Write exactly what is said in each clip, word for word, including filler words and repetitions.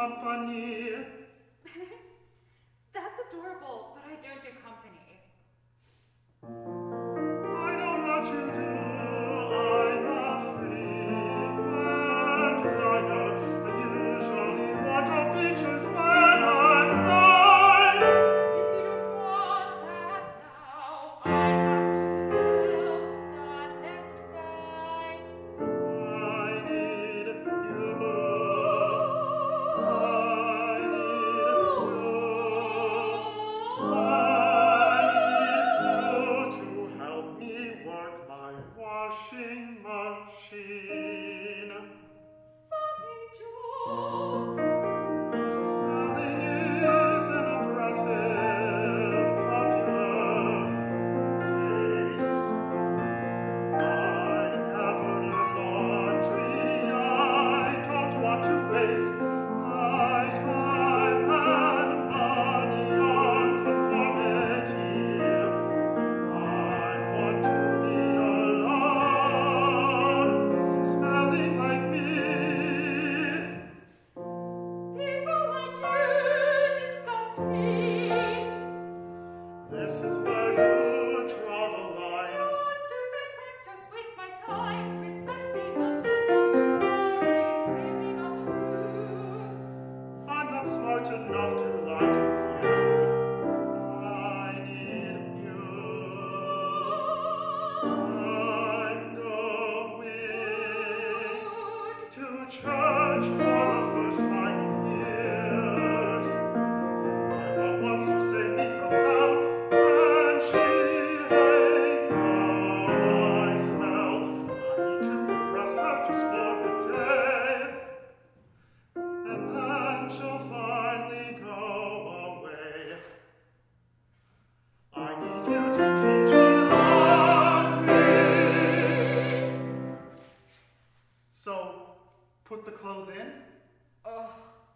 company. That's adorable, but I don't do company. I know what you do. I'm a frequent flyer. I usually want to features when I fly. If you don't want that now, I have to help the next guy. I need you. I need you. I need you to help me work my washing machine. Funny joke. Smelling is an oppressive, popular taste. I never did laundry. I don't want to waste my time and money on conformity. I want to be alone, smelling like me. People like you disgust me. This is where you draw the line. Your stupid pranks just waste my time. Respect me and lose all your stories, clearly not true. I'm not smart enough to lie to you. I need you. I'm going to church for the first time in years. My mom wants to save me from hell, and she hates how I smell. I need to impress her just for a day, and then she'll finally go away. I need you to teach me laundry. So, put the clothes in. Ugh.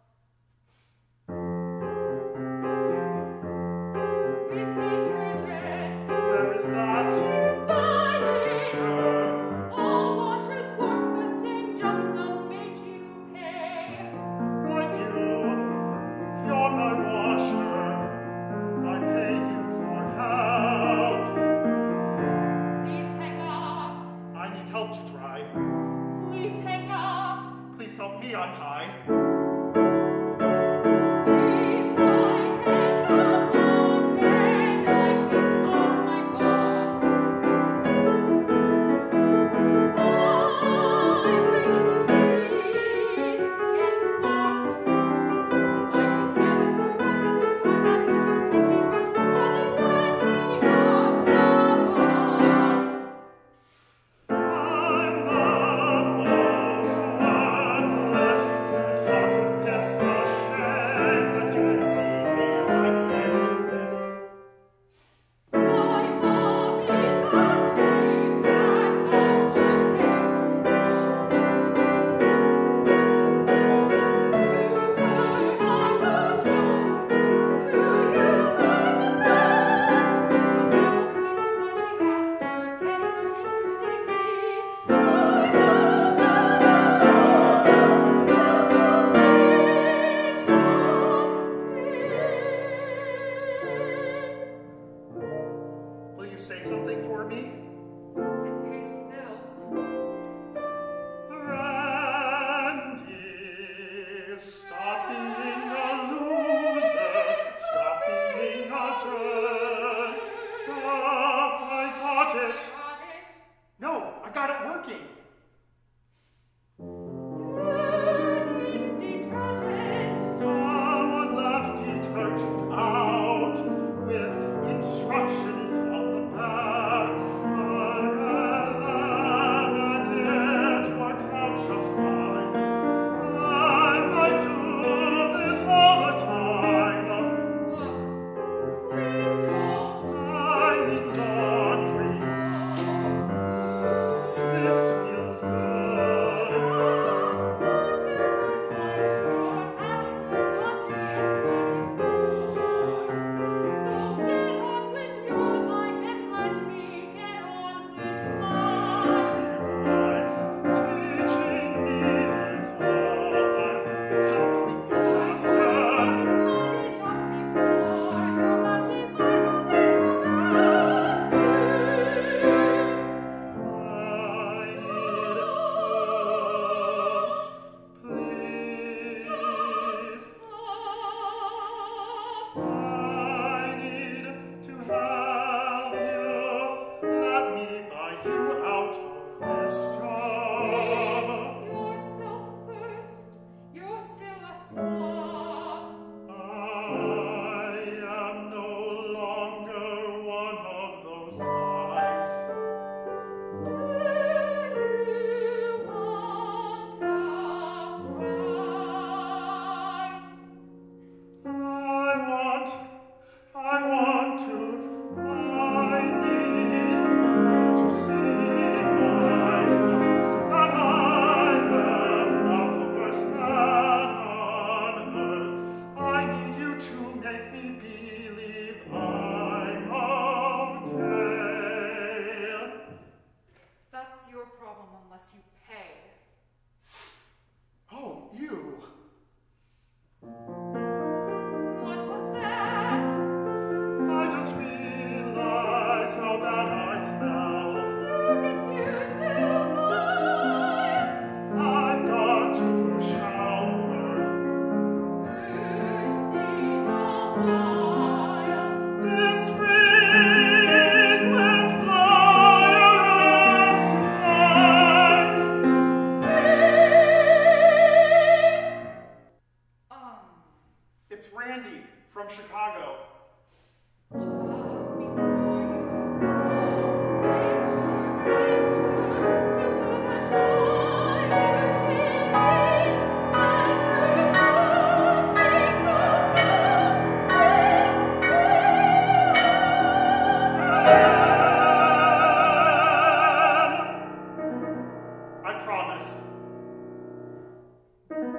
With detergent, Where is that? you buy it. Sure. All washers work the same, just some make you pay. Like you, you're my washer. I pay you for help. Please hang up. I need help to dry. Please hang up. Please help me untie. If I hang up on men, I piss off my boss. I'm begging you, please get lost. I can never forget the time that you took in me, but the money let me off the hook. I'm the most worthless thought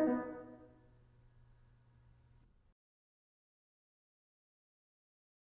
Thank